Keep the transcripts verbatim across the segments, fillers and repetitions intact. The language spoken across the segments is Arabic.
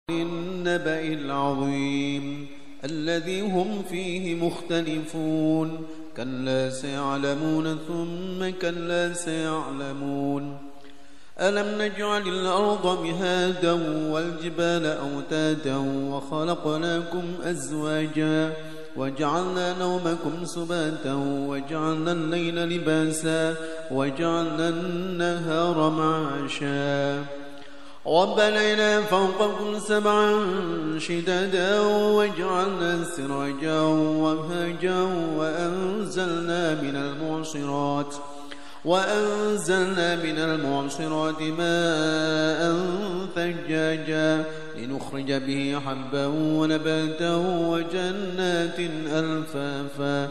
النبأ العظيم الذي هم فيه مختلفون كلا سيعلمون ثم كلا سيعلمون ألم نجعل الأرض مهادا والجبال أوتادا وخلقناكم أزواجا وجعلنا نومكم سباتا وجعلنا الليل لباسا وجعلنا النهار معاشا وبنينا فوقكم سبعا شدادا وجعلنا سراجا وهاجا وأنزلنا من المعصرات وأنزلنا من المعصرات ماء ثجاجا لنخرج به حبا ونباتا وجنات ألفافا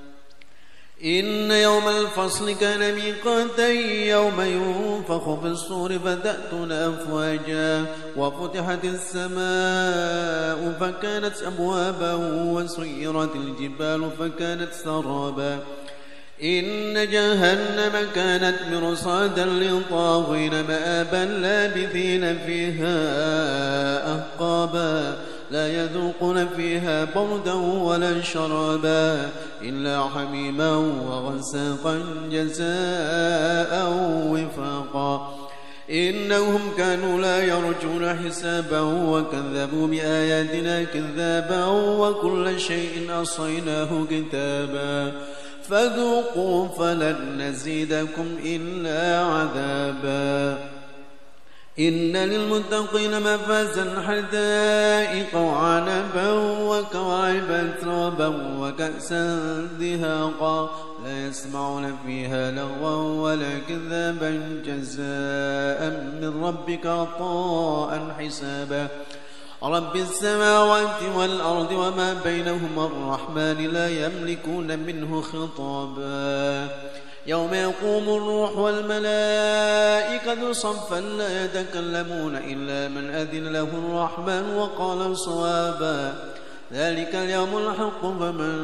إن يوم الفصل كان ميقاتا يوم ينفخ في الصور فتأتون أفواجا وفتحت السماء فكانت أبوابا وسيرت الجبال فكانت سرابا إن جهنم كانت مرصادا للطاغين مآبا لابثين فيها أحقابا لا يذوقون فيها بردا ولا شرابا إلا حميما وغساقا جزاء وفاقا إنهم كانوا لا يرجون حسابا وكذبوا بآياتنا كذابا وكل شيء أحصيناه كتابا فذوقوا فلن نزيدكم إلا عذابا إن للمتقين مفازا حدائق وعنبا وكواعب أترابا وكأسا دهاقا لا يسمعون فيها لغوا ولا كذابا جزاء من ربك عطاء حسابا رب السماوات والأرض وما بينهما الرحمن لا يملكون منه خطابا يوم يقوم الروح والملائكة صفا لا يتكلمون إلا من أذن له الرحمن وقال صوابا ذلك اليوم الحق فمن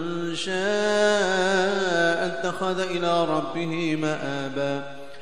شاء اتخذ إلى ربه مآبا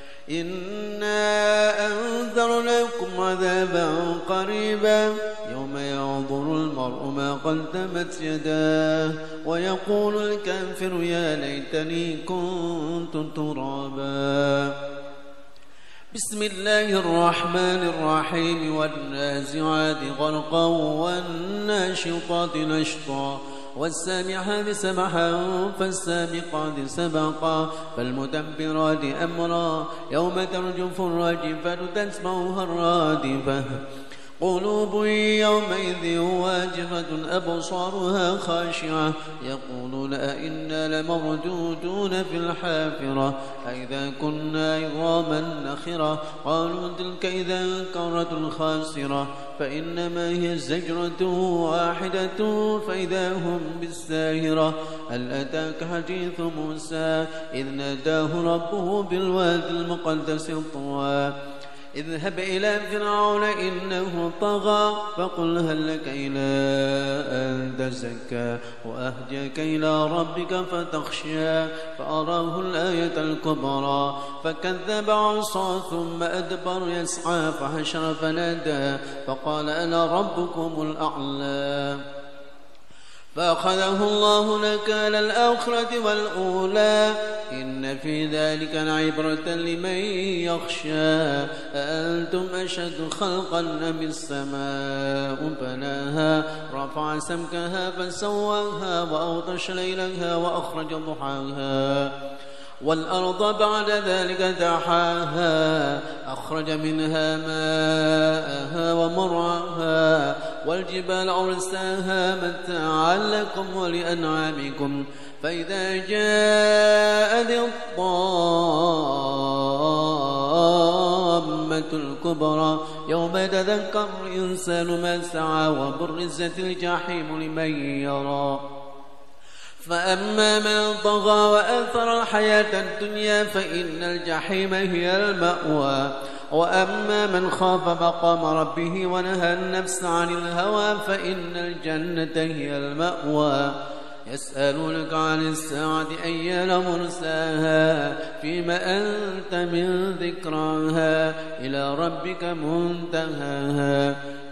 إنا أنذرناكم عذابا قريبا يوم ينظر المرء ما قدمت يداه ويقول الكافر يا ليتني كنت ترابا بسم الله الرحمن الرحيم والنازعات غرقا والناشطات نشطا والسابحات سبحا فالسابقات سبقا فالمدبرات أمرا يوم ترجف الراجفة تتبعها الرادفة قلوب يومئذ واجفة أبصارها خاشعة يقولون أئنا لمردودون في الحافرة أئذا كنا عظاما نخرة قالوا تلك إذا كرة خاسرة فإنما هي زجرة واحدة فإذا هم بالساهرة هل أتاك حديث موسى إذ ناداه ربه بالوادي المقدس طوى اذهب إلى فرعون إنه طغى فقل هل لك إلى أن تزكى وأهديك إلى ربك فتخشى فأراه الآية الكبرى فكذب عصى ثم أدبر يسعى فحشر فنادى فقال أنا ربكم الأعلى فأخذه الله نكال الآخرة والأولى إن في ذلك لعبرة لمن يخشى أأنتم أشد خلقا أم السماء بناها رفع سمكها فسواها وأغطش ليلها وأخرج ضحاها والأرض بعد ذلك دحاها أخرج منها ماءها ومرعاها والجبال أرساها متاعا لكم ولأنعامكم فإذا جاءت الطامة الكبرى يوم يتذكر الإنسان ما سعى وبرزت الجحيم لمن يرى فأما من طغى وآثر الحياة الدنيا فإن الجحيم هي المأوى وأما من خاف مقام ربه ونهى النفس عن الهوى فإن الجنة هي المأوى يسألونك عن الساعة أيان مرساها فيما أنت من ذكراها إلى ربك منتهاها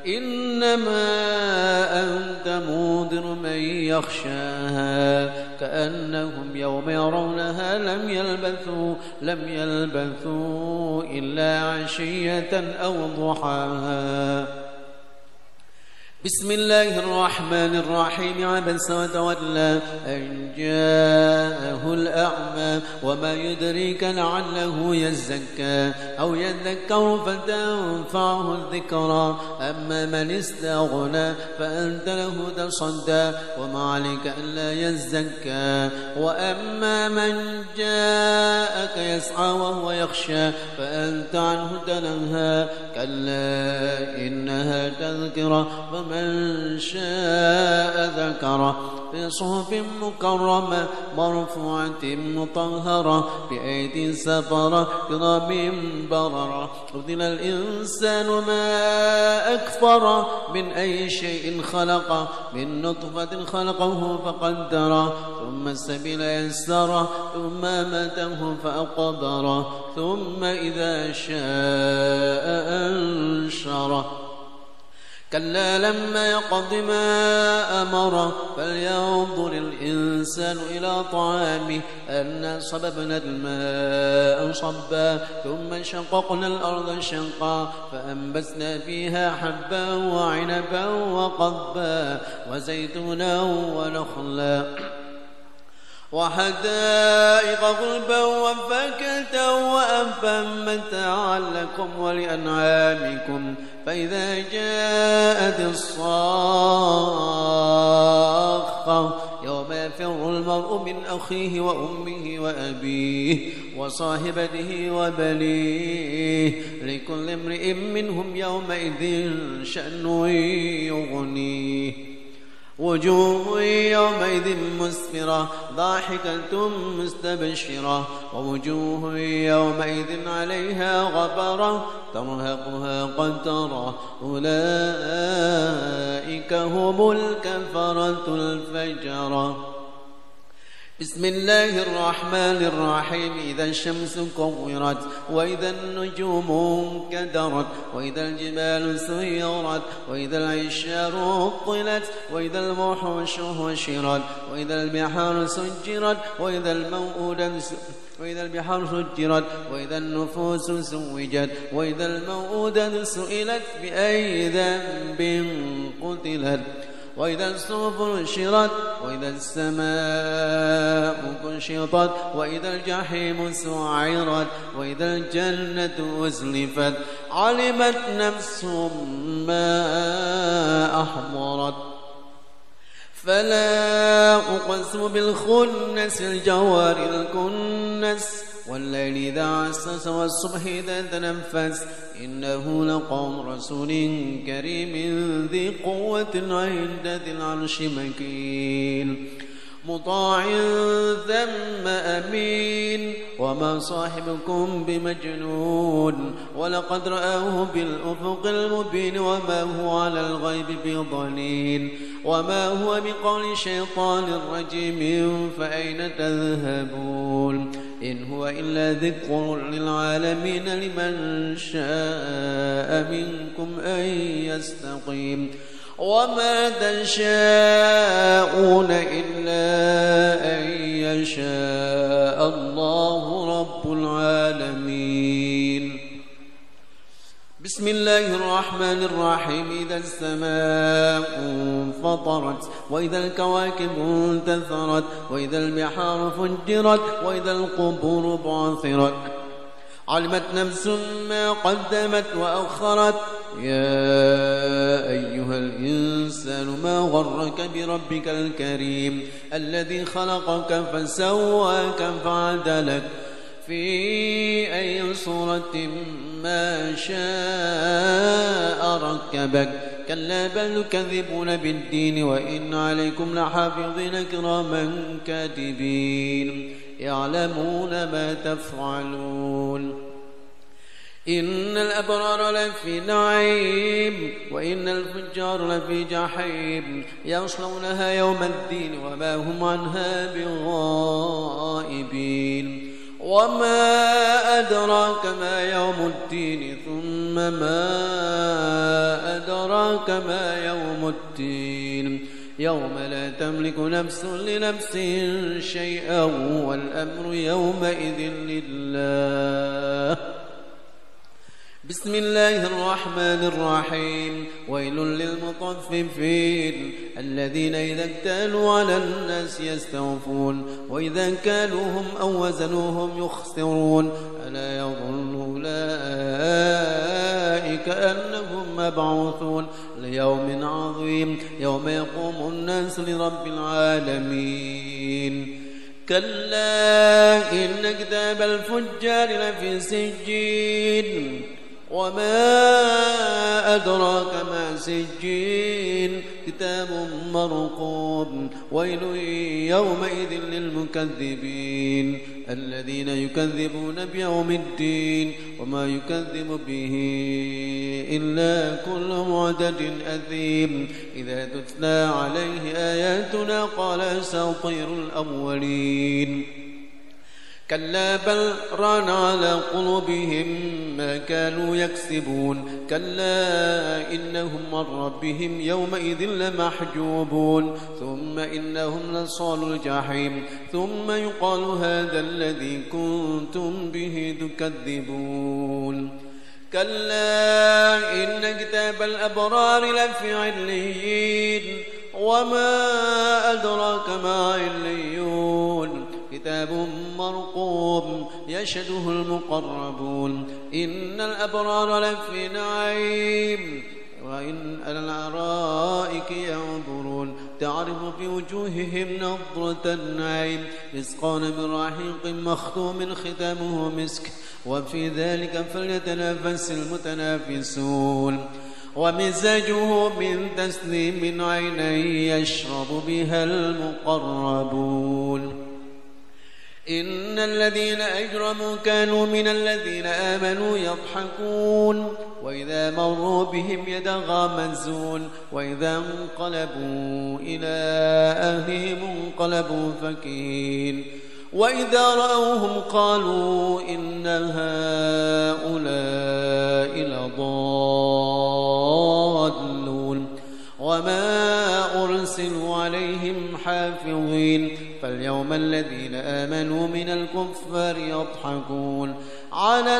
إنما أنت منذر من يخشاها كأنهم يوم يرونها لم يلبثوا لم يلبثوا إلا عشية أو ضحاها. بسم الله الرحمن الرحيم. عبس وتولى أن جاءه الأعمى وما يدريك لعله يزكى أو يذكر فتنفعه الذكرى أما من استغنى فأنت له تصدى وما عليك ألا يزكى وأما من جاءك يسعى وهو يخشى فأنت عنه تنهى كلا إنها تذكرة من شاء ذكره في صحف مكرمة مرفوعة مطهرة بأيدي سفرة كرام بررة. قتل الإنسان ما أكفر من أي شيء خلقه من نطفة خلقه فقدره ثم السبيل يسره ثم أماته فأقبره ثم إذا شاء أنشره كلا لما يقض ما أمره فلينظر الإنسان إلى طعامه أنا صببنا الماء صبا ثم شققنا الأرض شقا فأنبتنا فيها حبا وعنبا وقبا وزيتونا ونخلا وحدائق غلبا وفاكهة وأبا متاعا لكم ولأنعامكم فإذا جاءت الصاخة يوم يفر المرء من أخيه وأمه وأبيه وصاحبته وبنيه لكل امرئ منهم يومئذ شأن يغنيه وجوه يومئذ مسفرة ضاحكة مستبشرة ووجوه يومئذ عليها غبرة ترهقها قترة أولئك هم الكفرة الفجرة. بسم الله الرحمن الرحيم. إذا الشمس كورت وإذا النجوم انكدرت وإذا الجبال سيرت وإذا العشار عطلت وإذا الوحوش حشرت وإذا البحار سجرت وإذا الموءودة وإذا البحار سجرت وإذا النفوس زوجت وإذا الموءودة سئلت بأي ذنب قتلت وإذا الصحف نشرت وإذا السماء كشطت وإذا الجحيم سعرت وإذا الجنة أزلفت علمت نفس ما أحضرت فلا أقسم بالخنس الجوار الكنس والليل إذا عسس والصبح إذا تنفس إنه لقول رسول كريم ذي قوة عند ذي العرش مكين مطاع ثم أمين وما صاحبكم بمجنون ولقد رآه بالأفق المبين وما هو على الغيب بضنين وما هو بقول شيطان رجيم فأين تذهبون إن هو إلا ذكر للعالمين لمن شاء منكم أن يستقيم وما تشاءون إلا أن يشاء الله رب العالمين. بسم الله الرحمن الرحيم. إذا السماء انفطرت وإذا الكواكب انتثرت وإذا البحار فجرت وإذا القبور بعثرت علمت نفس ما قدمت وأخرت يا أيها الإنسان ما غرك بربك الكريم الذي خلقك فسواك فعدلك في أي صورة ما شاء ركبك كلا بل تكذبون بالدين وإن عليكم لحافظين كراما كاتبين يعلمون ما تفعلون إن الأبرار لفي نعيم وإن الفجار لفي جحيم يصلونها يوم الدين وما هم عنها بغائبين وما أدراك ما يوم الدين ثم ثم ما أدراك ما يوم الدين يوم لا تملك نفس لنفس شيئا والأمر يومئذ لله. بسم الله الرحمن الرحيم. ويل للمطففين الذين إذا اكتالوا على الناس يستوفون وإذا كالوهم أو وزنوهم يخسرون ألا يظن أولئك أنهم مبعوثون ليوم عظيم يوم يقوم الناس لرب العالمين. كلا إن كتاب الفجار لفي سجين وما أدراك ما سجين كتاب مرقوم. ويل يومئذ للمكذبين الذين يكذبون بيوم الدين وما يكذب به إلا كل معتد أثيم إذا تتلى عليه آياتنا قال أساطير الأولين. كلا بل ران على قلوبهم ما كانوا يكسبون. كلا إنهم عن ربهم يومئذ لمحجوبون ثم إنهم لصالوا الجحيم ثم يقال هذا الذي كنتم به تكذبون. كلا إن كتاب الأبرار لفي عليين وما أدراك ما عليون كتاب مرقوم يشهده المقربون. إن الأبرار لفي نعيم وإن على الأرائك ينظرون تعرف في وجوههم نضرة النعيم يسقون من رحيق مختوم ختامه مسك وفي ذلك فليتنافس المتنافسون. ومزاجه من تسنيم عينا يشرب بها المقربون. إن الذين أجرموا كانوا من الذين آمنوا يضحكون وإذا مروا بهم يتغامزون وإذا انقلبوا إلى أهلهم انقلبوا فكهين وإذا رأوهم قالوا إن هؤلاء لضالون وما أرسلوا عليهم حافظين. فاليوم الذين آمنوا من الكفار يضحكون على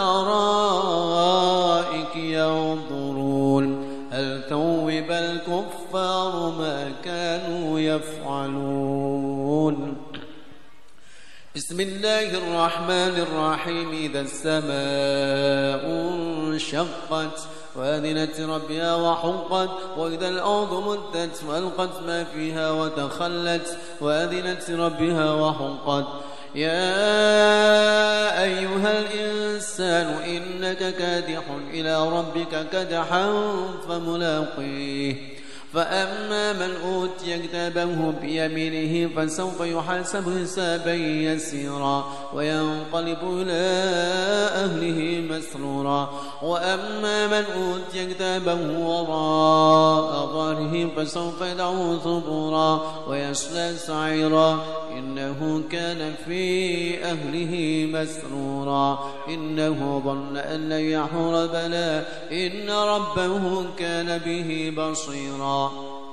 الأرائك ينظرون هل ثوب الكفار ما كانوا يفعلون. بسم الله الرحمن الرحيم. إذا السماء انشقت وأذنت ربها وحقت وإذا الأرض مدت وألقت ما فيها وتخلت وأذنت ربها وحقت. يا أيها الإنسان إنك كادح إلى ربك كدحا فملاقيه. فأما من أوتي كتابه بيمينه فسوف يحاسب حسابا يسيرا وينقلب إلى أهله مسرورا. وأما من أوتي كتابه وراء ظهره فسوف يدعو ثبورا ويصلى سعيرا إنه كان في أهله مسرورا. إنه ظن أن لن يحور بلى إن ربه كان به بصيرا.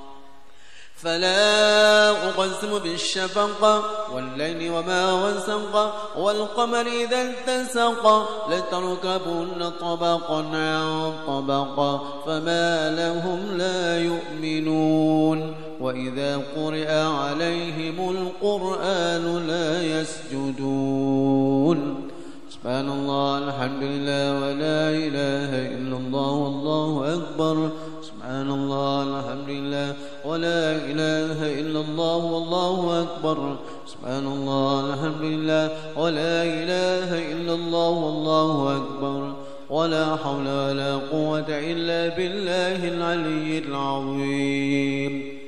فلا أقسم بالشفق والليل وما وسق والقمر إذا اتسق لتركبن طبقا عن طبق فما لهم لا يؤمنون. وإذا قرئ عليهم القرآن لا يسجدون. سبحان الله الحمد لله ولا إله إلا الله والله أكبر. سبحان الله الحمد لله ولا إله إلا الله والله أكبر. سبحان الله الحمد لله ولا إله إلا الله والله أكبر. ولا حول ولا قوة إلا بالله العلي العظيم.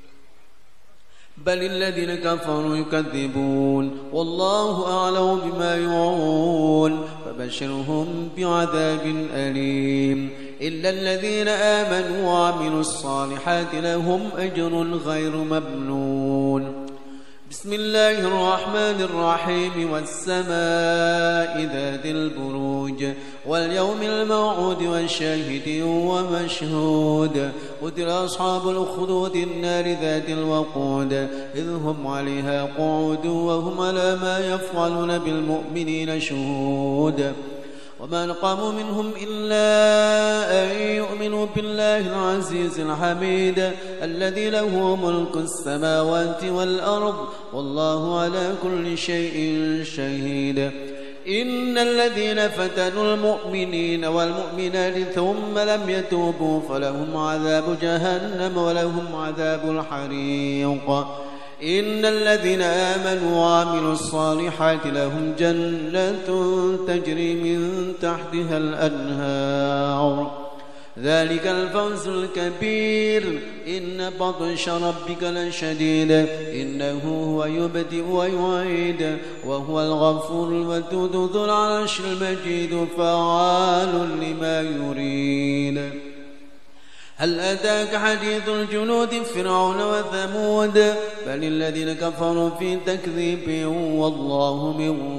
بل الذين كفروا يكذبون والله أعلم بما يوعون فبشرهم بعذاب أليم. إلا الذين آمنوا وعملوا الصالحات لهم أجر غير ممنون. بسم الله الرحمن الرحيم والسماء ذات البروج واليوم الموعود والشاهد ومشهود قتل أصحاب الأخدود النار ذات الوقود إذ هم عليها قعود وهم على ما يفعلون بالمؤمنين شهود وما نقموا منهم إلا أن يؤمنوا بالله العزيز الحميد الذي له ملك السماوات والأرض والله على كل شيء شهيد إن الذين فتنوا المؤمنين والمؤمنات ثم لم يتوبوا فلهم عذاب جهنم ولهم عذاب الحريق إن الذين آمنوا وعملوا الصالحات لهم جنات تجري من تحتها الأنهار ذلك الفوز الكبير إن بطش ربك لشديد إنه هو يبدئ ويعيد وهو الغفور الودود ذو العرش المجيد فعال لما يريد هل أتاك حديث الجنود فرعون وثمود بل الذين كفروا في تكذيب والله من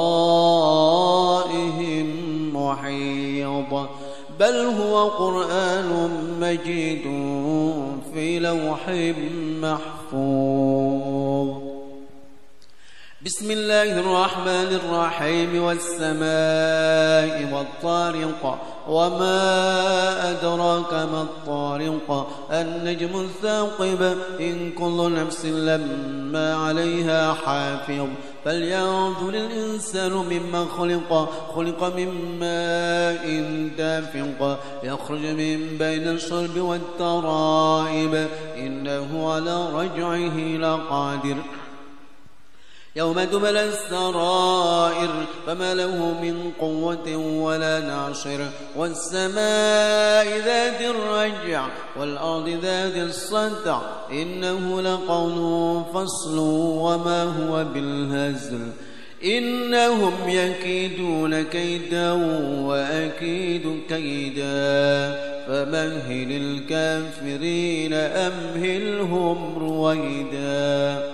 ورائهم محيط بل هو قرآن مجيد في لوح محفوظ بسم الله الرحمن الرحيم والسماء والطارق وما أدراك ما الطارق النجم الثاقب إن كل نفس لما عليها حافظ فلينظر الإنسان مما خلق خلق من ماء دافق يخرج من بين الصلب والترائب إنه على رجعه لقادر يوم تبلى السرائر فما له من قوة ولا ناصر والسماء ذات الرجع والأرض ذات الصدع إنه لقول فصل وما هو بالهزل إنهم يكيدون كيدا وأكيد كيدا فمهل الكافرين أمهلهم رويدا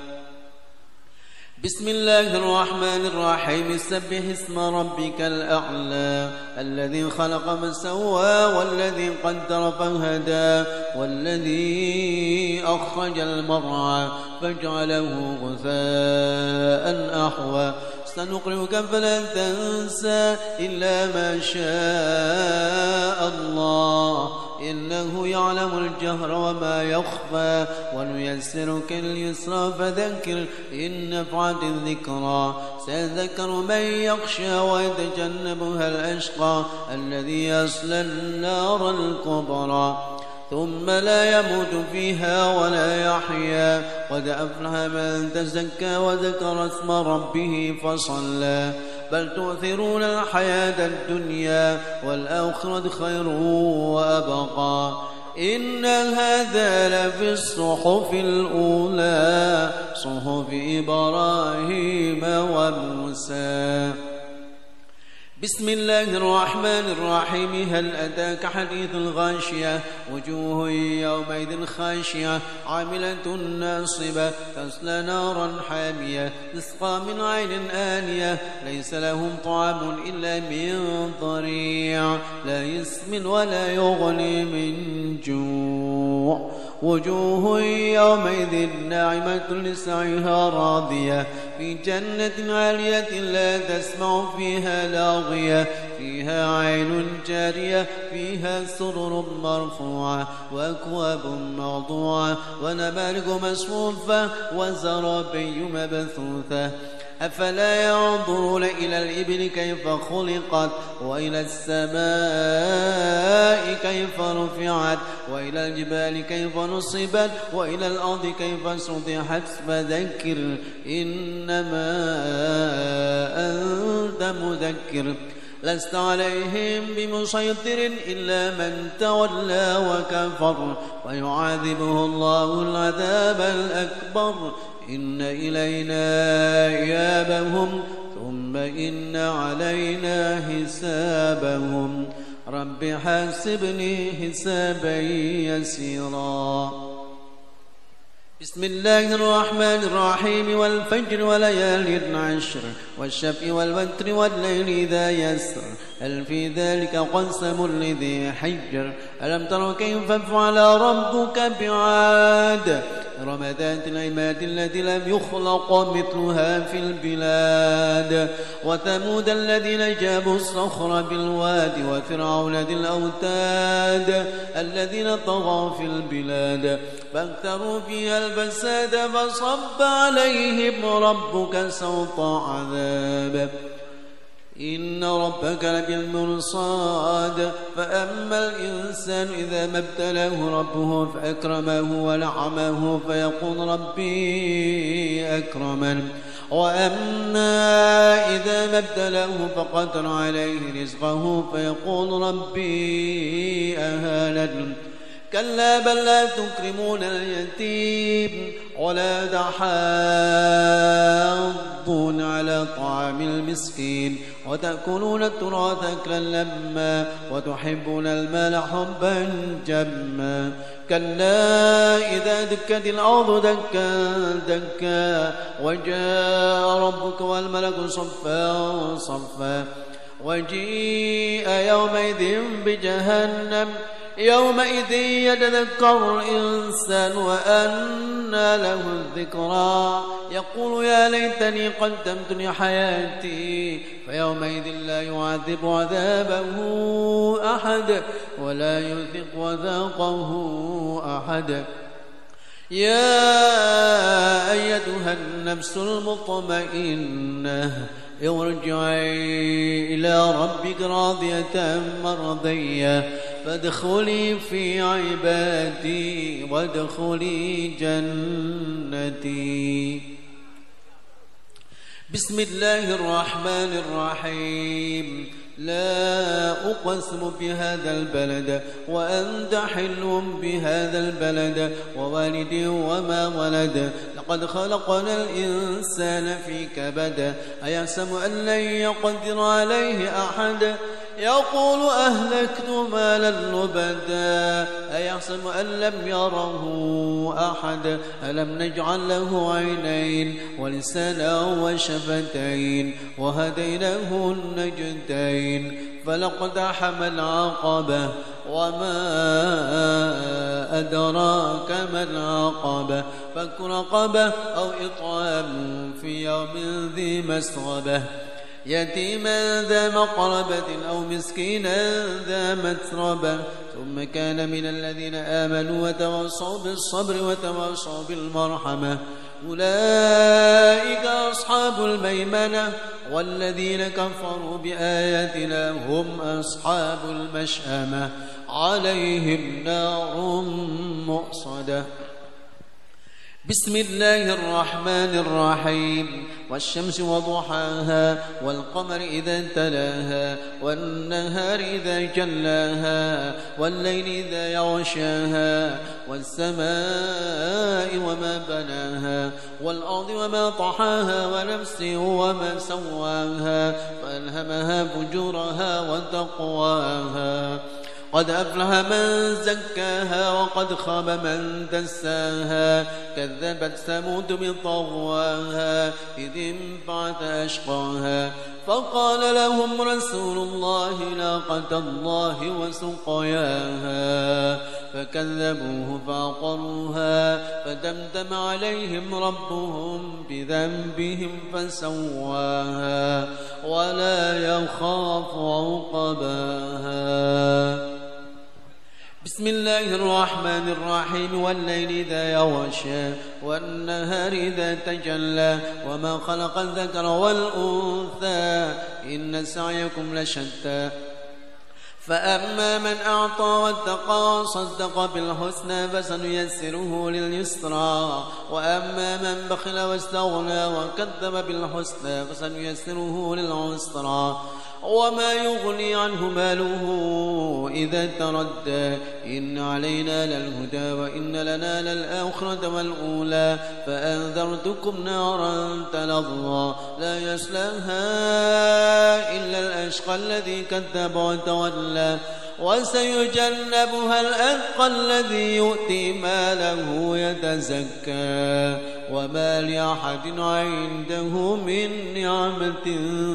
بسم الله الرحمن الرحيم سبح اسم ربك الأعلى الذي خلق فسوى والذي قدر فهدى والذي أخرج المرعى فجعله غثاء أحوى سنقرئك فلا تنسى إلا ما شاء الله إنه يعلم الجهر وما يخفى ونيسرك اليسرى فذكر إن نفعت الذكرى سيذكر من يخشى ويتجنبها الأشقى الذي يصلى النار الكبرى ثم لا يموت فيها ولا يحيا قد أفلح من تزكى وذكر اسم ربه فصلى بل تؤثرون الحياة الدنيا والآخرة خير وأبقى إن هذا لفي الصحف الأولى صحف إبراهيم وموسى بسم الله الرحمن الرحيم هل أتاك حديث الغاشية وجوه يومئذ خاشعة عاملة ناصبة تصلى نارا حامية تسقى من عين آنية ليس لهم طعام إلا من ضريع لا يسمن ولا يغني من جوع وجوه يومئذ ناعمة لسعيها راضية في جنة عالية لا تسمع فيها لاغية فيها عين جارية فيها سرر مرفوعة وأكواب موضوعة ونمارق مصفوفة وزرابي مبثوثة أفلا ينظرون إلى الإبل كيف خلقت وإلى السماء كيف رفعت وإلى الجبال كيف نصبت وإلى الأرض كيف سطحت فذكر إنما أنت مذكر لست عليهم بمسيطر إلا من تولى وكفر ويعذبه الله العذاب الأكبر إن إلينا إيابهم ثم إن علينا حسابهم رب حاسبني حسابا يسيرا بسم الله الرحمن الرحيم والفجر وليال عشر والشفع والوتر والليل إذا يسر هل في ذلك قسم لذي حجر ألم تر كيف فعل ربك بعاد إرم ذات العماد التي لم يخلق مثلها في البلاد وثمود الذين جابوا الصخر بالواد وفرعون ذي الأوتاد الذين طغوا في البلاد فاكثروا فيها الفساد فصب عليهم ربك سوط عذاب إن ربك لبالمرصاد فأما الإنسان إذا ما ابتلاه ربه فأكرمه ونعمه فيقول ربي أكرمن وأما إذا ما ابتلاه فقدر عليه رزقه فيقول ربي أهانن كلا بل لا تكرمون اليتيم ولا تحاضون على طعام المسكين وتأكلون التراث أكلا لما وتحبون المال حبا جما كلا إذا دكت الأرض دكا دكا وجاء ربك والملك صفا صفا وجيء يومئذ بجهنم يومئذ يتذكر الإنسان وأنى له الذكرى يقول يا ليتني قدمت لحياتي فيومئذ لا يعذب عذابه أحد ولا يوثق وثاقه أحد يا أيتها النفس المطمئنة ارجعي إلى ربك راضية مرضية فادخلي في عبادي وادخلي جنتي. بسم الله الرحمن الرحيم. لا أقسم بهذا البلد وأنت حل بهذا البلد ووالد وما ولد لقد خلقنا الإنسان في كبد أيحسب أن لن يقدر عليه أحد يقول أهلكت مالا لبدا أيحسب أن لم يره أحد ألم نجعل له عينين ولسانا وشفتين وهديناه النجدين فلاقتحم العقبة وما أدراك ما العقبة فك رقبة أو إطعام في يوم ذي مسغبة يتيما ذا مقربة أو مسكينا ذا متربة ثم كان من الذين آمنوا وتواصوا بالصبر وتواصوا بالمرحمة أولئك أصحاب الميمنة والذين كفروا بآياتنا هم أصحاب المشأمة عليهم نار مؤصدة. بسم الله الرحمن الرحيم. والشمس وضحاها والقمر إذا تلاها والنهار إذا جلاها والليل إذا يغشاها والسماء وما بناها والأرض وما طحاها ونفس وما سواها فألهمها فجورها وتقواها قد أفلح من زكاها وقد خاب من دساها كذبت ثمود بطغواها إذ انبعث أشقاها فقال لهم رسول الله ناقة الله وسقياها فكذبوه فعقروها فدمدم عليهم ربهم بذنبهم فسواها ولا يخاف عقباها. بسم الله الرحمن الرحيم. والليل إذا يغشى والنهار إذا تجلى وما خلق الذكر والأنثى إن سعيكم لشتى فأما من أعطى واتقى وصدق بالحسنى فسنيسره لليسرى وأما من بخل واستغنى وكذب بالحسنى فسنيسره للعسرى وما يغني عنه ماله إذا تردى إن علينا للهدى وإن لنا للآخرة والأولى فأنذرتكم نارا تلظى لا يصلاها إلا الأشقى الذي كذب وتولى وسيجنبها الأتقى الذي يؤتي ماله يتزكى وما لأحد عنده من نعمة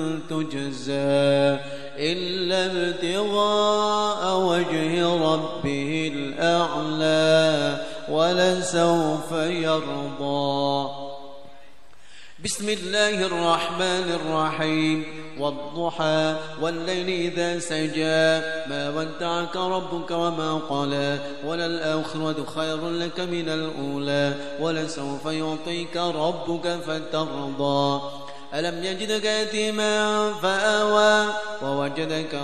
تجزى إلا ابتغاء وجه ربه الأعلى ولسوف يرضى. بسم الله الرحمن الرحيم والضحى والليل إذا سجى ما ودعك ربك وما قلى وللآخرة خير لك من الأولى ولسوف يعطيك ربك فترضى. ألم يجدك يتيما فآوى ووجدك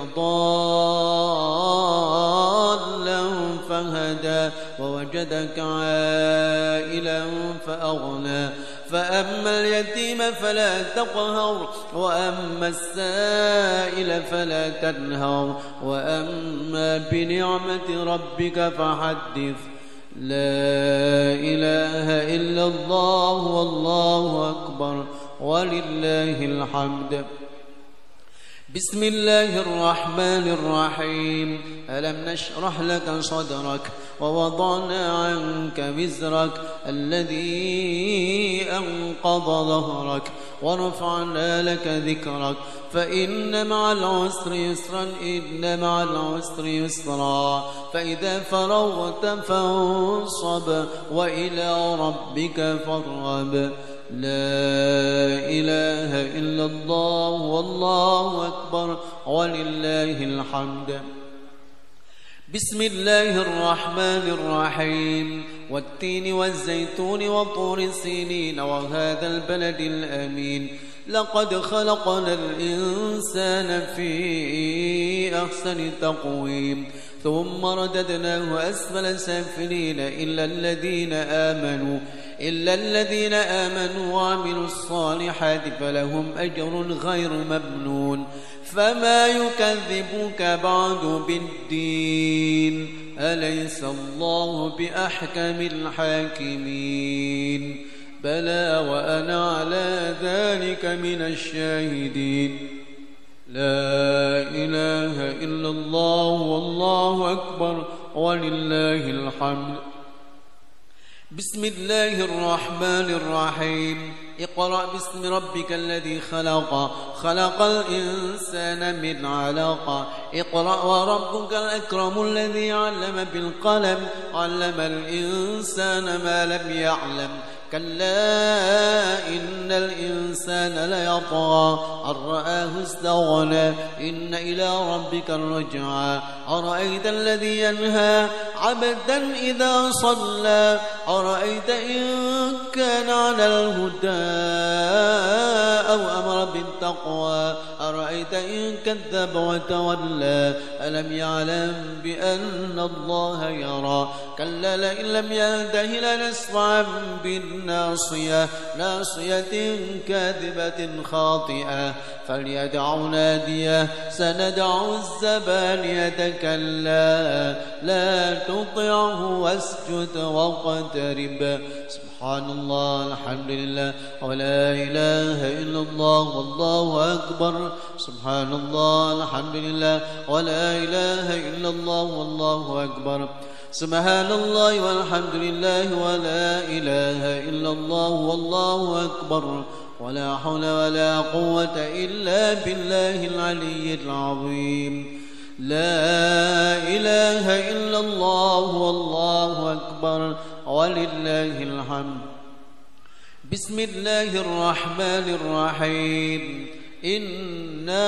ضالا فهدى ووجدك عائلا فأغنى فأما اليتيم فلا تقهر وأما السائل فلا تنهر وأما بنعمة ربك فحدث. لا إله إلا الله والله أكبر ولله الحمد. بسم الله الرحمن الرحيم ألم نشرح لك صدرك ووضعنا عنك وزرك الذي أنقض ظهرك ورفعنا لك ذكرك فإن مع العسر يسرا إن مع العسر يسرا فإذا فرغت فانصب وإلى ربك فارغب. لا إله إلا الله والله أكبر ولله الحمد. بسم الله الرحمن الرحيم والتين والزيتون وطور سينين وهذا البلد الأمين لقد خلقنا الإنسان في أحسن تقويم ثم رددناه أسفل سافلين إلا الذين آمنوا إلا الذين آمنوا وعملوا الصالحات فلهم أجر غير ممنون. فما يكذبك بعد بالدين أليس الله بأحكم الحاكمين بلى وأنا على ذلك من الشاهدين. لا إله إلا الله والله أكبر ولله الحمد. بسم الله الرحمن الرحيم اقرأ باسم ربك الذي خلق خلق الإنسان من علق اقرأ وربك الأكرم الذي علم بالقلم علم الإنسان ما لم يعلم كلا إن الإنسان ليطغى أن رآه استغنى إن إلى ربك الرجعى أرأيت الذي ينهى عبدا إذا صلى أرأيت إن كان على الهدى أو أمر بالتقوى أرأيت إن كذب وتولى ألم يعلم بأن الله يرى كلا لئن لم ينته لنسفعا بالناصية ناصية كاذبة خاطئة فليدع ناديه سندع الزبانية كلا لا تطعه واسجد واقترب. سبحان الله الحمد لله ولا إله إلا الله والله أكبر. سبحان الله الحمد لله ولا إله إلا الله والله أكبر. سبحان الله والحمد لله ولا إله إلا الله والله أكبر ولا حول ولا قوة إلا بالله العلي العظيم. لا إله إلا الله والله أكبر ولله الحمد. بسم الله الرحمن الرحيم إنا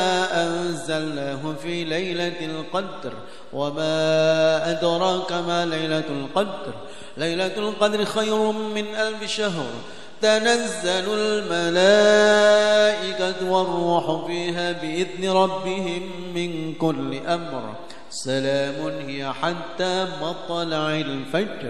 أنزلناه في ليلة القدر وما أدراك ما ليلة القدر ليلة القدر خير من ألف شهر تنزل الملائكة والروح فيها بإذن ربهم من كل أمر سلام هي حتى مطلع الفجر.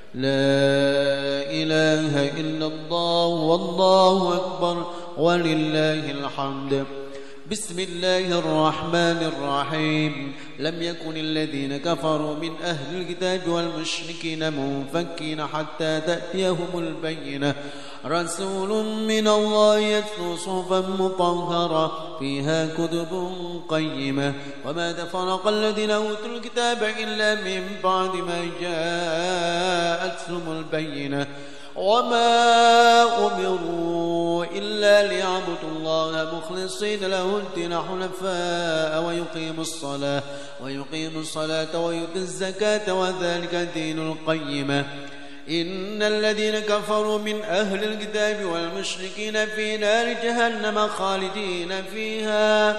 لا إله إلا الله والله أكبر ولله الحمد. بسم الله الرحمن الرحيم لم يكن الذين كفروا من أهل الكتاب والمشركين منفكين حتى تأتيهم البينة رسول من الله يتلو صحفا مطهرة فيها كتب قيمة وما تفرق الذين أوتوا الكتاب إلا من بعد ما جاءتهم البينة وما أمروا إلا ليعبدوا الله مخلصين له الدين حنفاء ويقيموا الصلاة ويقيموا الصلاة ويؤتوا الزكاة وذلك دين القيمة إن الذين كفروا من أهل الكتاب والمشركين في نار جهنم خالدين فيها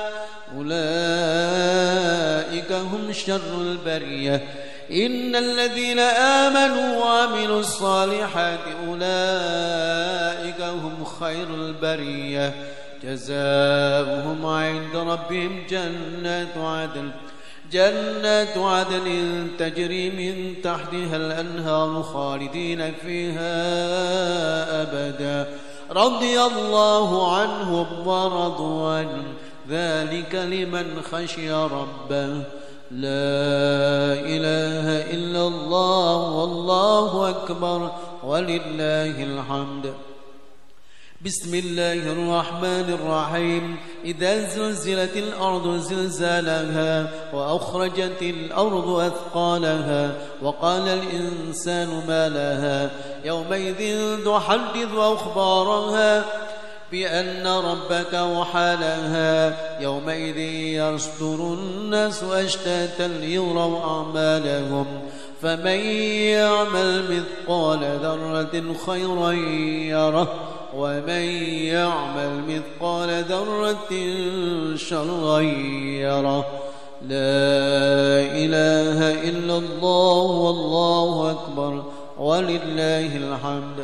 أولئك هم شر البرية إن الذين آمنوا وعملوا الصالحات أولئك هم خير البرية جزاؤهم عند ربهم جنات عدن جنات عدن تجري من تحتها الأنهار خالدين فيها أبدا رضي الله عنهم ورضوا عنه ذلك لمن خشي ربه لا إله إلا الله والله أكبر ولله الحمد بسم الله الرحمن الرحيم إذا زلزلت الأرض زلزالها وأخرجت الأرض أثقالها وقال الإنسان ما لها يومئذ تحدث أخبارها بأن ربك وحالها يومئذ يصدر الناس أشتاتا ليروا أعمالهم فمن يعمل مثقال ذرة خيرا يره ومن يعمل مثقال ذرة شرا يره لا إله إلا الله والله أكبر ولله الحمد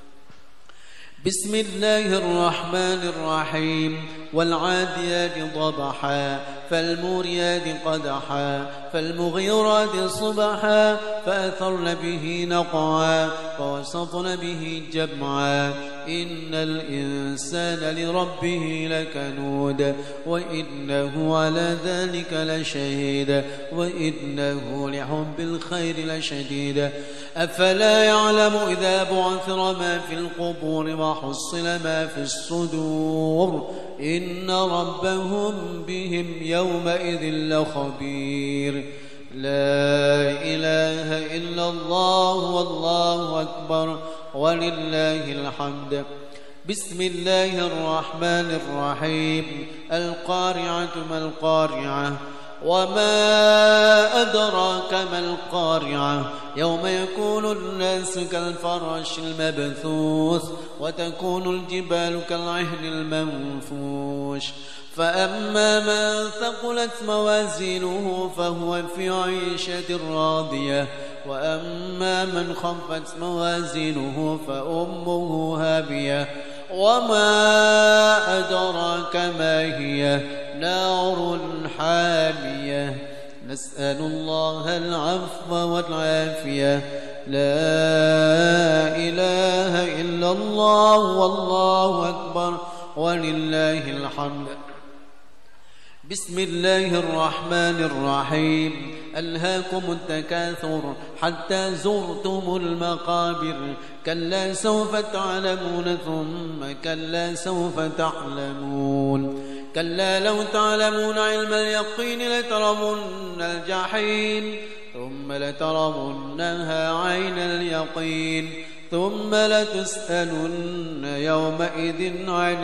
بسم الله الرحمن الرحيم والعاديات ضبحا فالموريات قدحا فالمغيرات صبحا فأثرن به نقعا فوسطن به جمعا إن الإنسان لربه لكنود وإنه على ذلك لشهيد وإنه لحب الخير لشديد أفلا يعلم إذا بعثر ما في القبور وحصل ما في الصدور إن ربهم بهم يومئذ لخبير لا إله إلا الله والله أكبر ولله الحمد بسم الله الرحمن الرحيم القارعة ما القارعة وما أدراك ما القارعة يوم يكون الناس كالفراش المبثوث وتكون الجبال كالعهن المنفوش فأما من ثقلت موازينه فهو في عيشة راضية وأما من خفت موازينه فأمه هاوية وما أدراك ما هي نار حامية نسأل الله العفو والعافية لا إله إلا الله والله أكبر ولله الحمد بسم الله الرحمن الرحيم ألهاكم التكاثر حتى زرتم المقابر كلا سوف تعلمون ثم كلا سوف تعلمون كلا لو تعلمون علم اليقين لترون الجحيم ثم لترونها عين اليقين ثم لتسألن يومئذ عن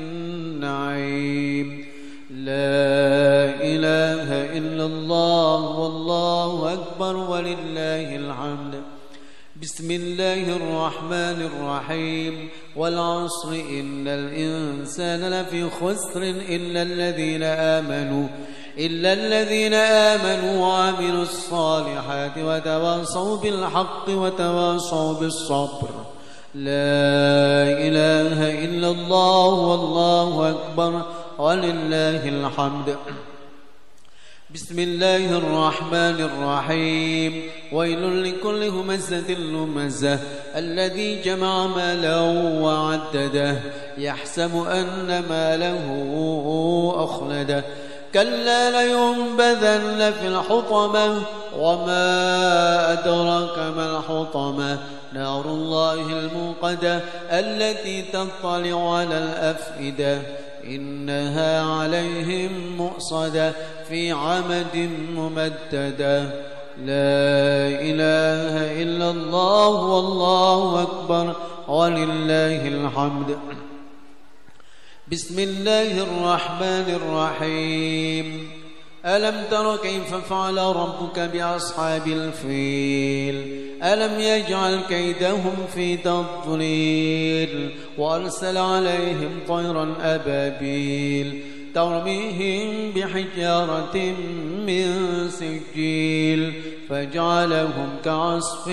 النعيم لا إله إلا الله والله أكبر ولله الحمد بسم الله الرحمن الرحيم والعصر إن الإنسان لفي خسر إلا الذين آمنوا إلا الذين آمنوا وعملوا الصالحات وتواصوا بالحق وتواصوا بالصبر لا إله إلا الله والله أكبر ولله الحمد بسم الله الرحمن الرحيم ويل لكل همزة لمزة الذي جمع مالا وعدده يحسب أن ماله أخلده كلا لينبذن في الحطمة وما أدراك ما الحطمة نار الله الموقدة التي تطلع على الأفئدة إنها عليهم مؤصدة في عمد ممددة لا إله إلا الله والله أكبر ولله الحمد بسم الله الرحمن الرحيم ألم تر كيف فعل ربك بأصحاب الفيل ألم يجعل كيدهم في تضليل وأرسل عليهم طيرا أبابيل ترميهم بحجارة من سجيل فجعلهم كعصف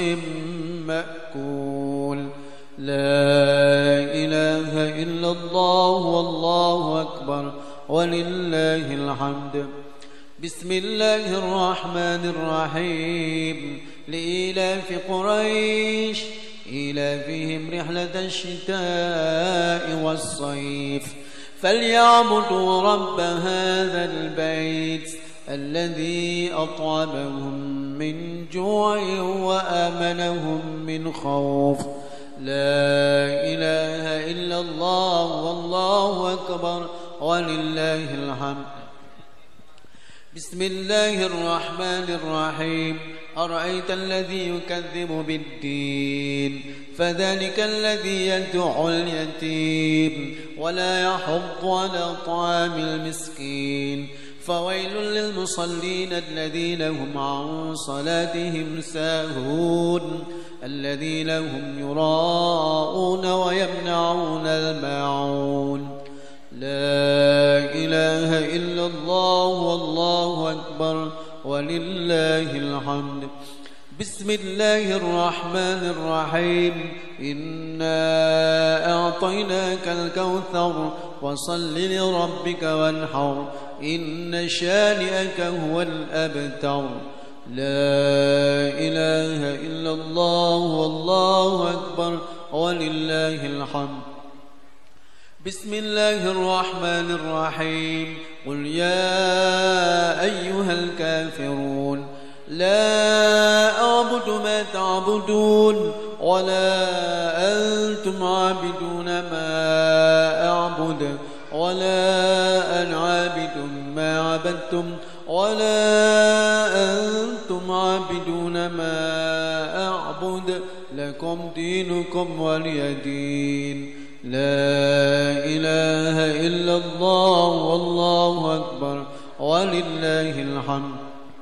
مأكول لا إله إلا الله والله أكبر ولله الحمد بسم الله الرحمن الرحيم لإيلاف قريش إيلافهم رحلة الشتاء والصيف فليعبدوا رب هذا البيت الذي أطعمهم من جوع وآمنهم من خوف لا إله إلا الله والله أكبر ولله الحمد بسم الله الرحمن الرحيم أرأيت الذي يكذب بالدين فذلك الذي يدعو اليتيم ولا يحض على طعام المسكين فويل للمصلين الذين هم عن صلاتهم ساهون الذين هم يراءون ويمنعون الماعون لا إله إلا الله والله أكبر ولله الحمد بسم الله الرحمن الرحيم إنا أعطيناك الكوثر فصل لربك وانحر إن شانئك هو الأبتر لا إله إلا الله والله أكبر ولله الحمد بسم الله الرحمن الرحيم قل يا أيها الكافرون لا أعبد ما تعبدون ولا أنتم عابدون ما أعبد ولا أنا عابد ما عبدتم ولا أنتم عابدون ما أعبد لكم دينكم ولي دين لا إله إلا الله والله أكبر ولله الحمد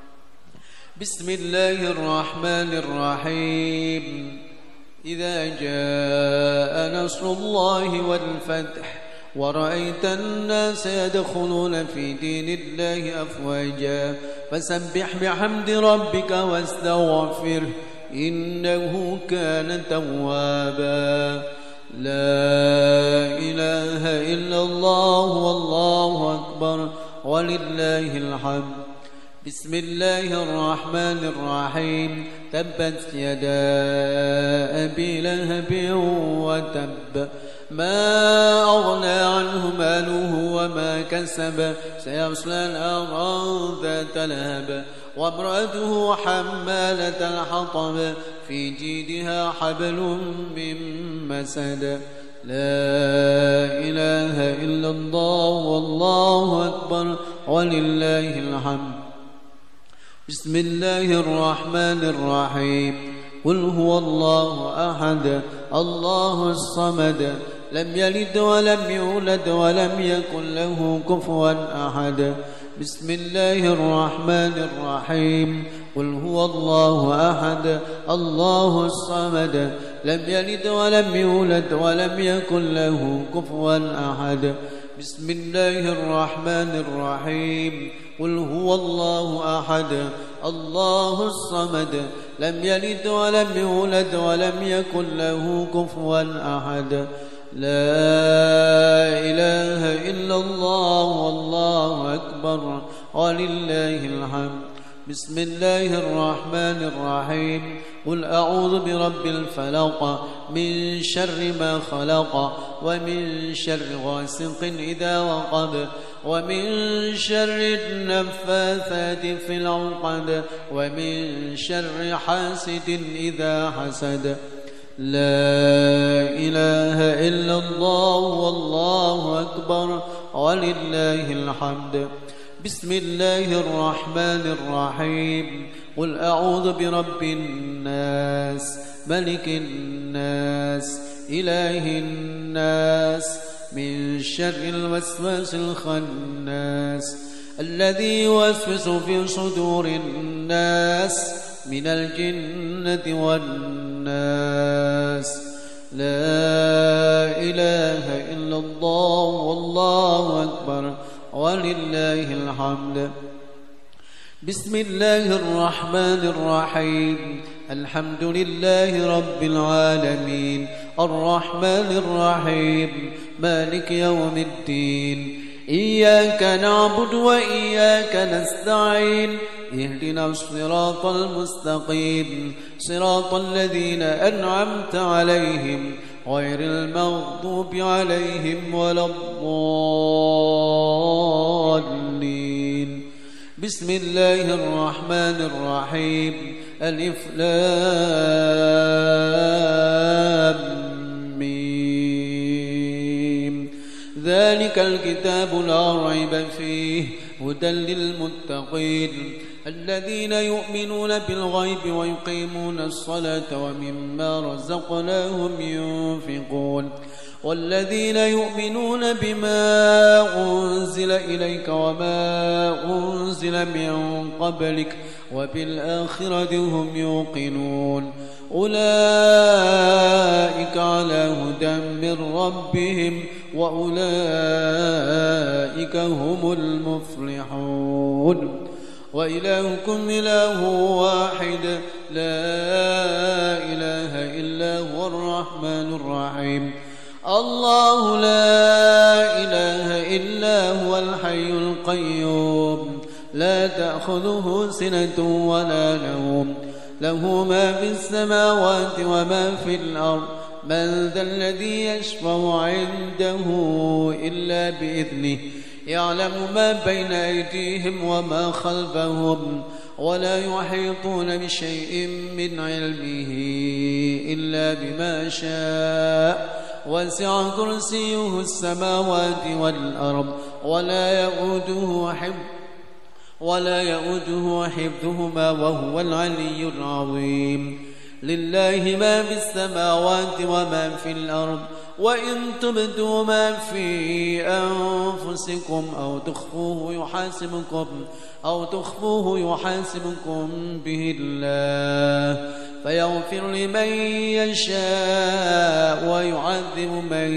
بسم الله الرحمن الرحيم إذا جاء نصر الله والفتح ورأيت الناس يدخلون في دين الله أفواجا فسبح بحمد ربك واستغفره إنه كان توابا لا إله إلا الله والله أكبر ولله الحمد بسم الله الرحمن الرحيم تبت يدا أبي لهب وتب ما أغنى عنه ماله وما كسب سيصلى نارا ذات لهب وامرأته حمالة الحطب في جيدها حبل من مسد لا إله إلا الله والله أكبر ولله الحمد بسم الله الرحمن الرحيم قل هو الله أحد الله الصمد لم يلد ولم يولد ولم يكن له كفوا أحد بسم الله الرحمن الرحيم قل هو الله أحد الله الصمد لم يلد ولم يولد ولم يكن له كفوا أحد بسم الله الرحمن الرحيم قل هو الله أحد الله الصمد لم يلد ولم يولد ولم يكن له كفوا أحد لا إله إلا الله والله أكبر ولله الحمد بسم الله الرحمن الرحيم قل أعوذ برب الفلق من شر ما خلق ومن شر غاسق إذا وقب ومن شر النفاثات في العقد ومن شر حاسد إذا حسد. لا إله إلا الله والله أكبر ولله الحمد. بسم الله الرحمن الرحيم قل أعوذ برب الناس ملك الناس إله الناس من شر الوسواس الخناس الذي يوسوس في صدور الناس من الجنة والناس. لا إله إلا الله والله أكبر ولله الحمد. بسم الله الرحمن الرحيم الحمد لله رب العالمين الرحمن الرحيم مالك يوم الدين إياك نعبد وإياك نستعين اهدنا الصراط المستقيم صراط الذين أنعمت عليهم غير المغضوب عليهم ولا الضالين. بسم الله الرحمن الرحيم ألف لام ميم ذلك الكتاب لا ريب فيه هدى للمتقين الذين يؤمنون بالغيب ويقيمون الصلاة ومما رزقناهم ينفقون والذين يؤمنون بما أنزل إليك وما أنزل من قبلك وبالآخرة هم يوقنون أولئك على هدى من ربهم وأولئك هم المفلحون. وإلهكم إله واحد لا إله إلا هو الرحمن الرحيم الله لا إله إلا هو الحي القيوم لا تأخذه سنة ولا نوم له ما في السماوات وما في الأرض من ذا الذي يشفع عنده إلا بإذنه يعلم ما بين أيديهم وما خلفهم ولا يحيطون بشيء من علمه إلا بما شاء وسع كرسيه السماوات والأرض ولا يؤوده حفظ ولا يؤوده حفظهما وهو العلي العظيم. لله ما في السماوات وما في الأرض وإن تبدوا ما في أنفسكم أو تخفوه يحاسبكم أو تخفوه يحاسبكم به الله فيغفر لمن يشاء ويعذب من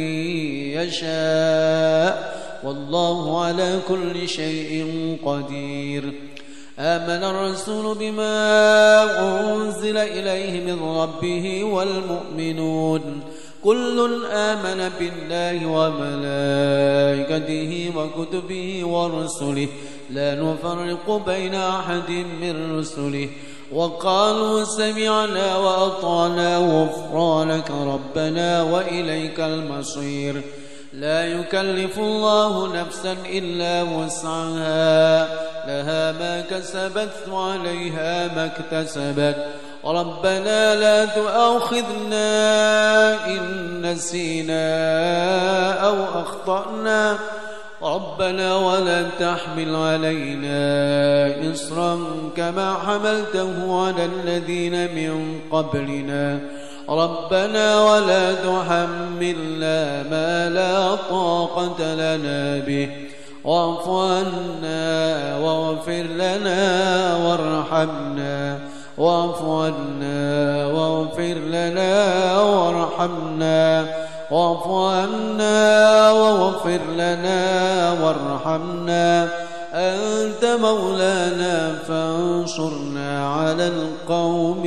يشاء والله على كل شيء قدير. آمن الرسول بما أنزل إليه من ربه والمؤمنون كل آمن بالله وملائكته وكتبه ورسله لا نفرق بين أحد من رسله وقالوا سمعنا وأطعنا غفرانك ربنا وإليك المصير. لا يكلف الله نفسا إلا وسعها لها ما كسبت وعليها ما اكتسبت ربنا لا تؤاخذنا إن نسينا أو أخطأنا ربنا ولا تحمل علينا إصرا كما حملته على الذين من قبلنا ربنا ولا تحملنا ما لا طاقة لنا به واعف عنا واغفر لنا وارحمنا واعف عنا واغفر لنا وارحمنا واعف عنا واغفر لنا وارحمنا أنت مولانا فانصرنا على القوم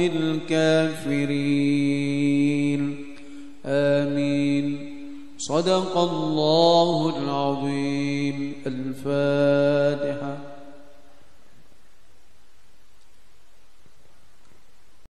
الكافرين. آمين. صدق الله العظيم. الفاتحة.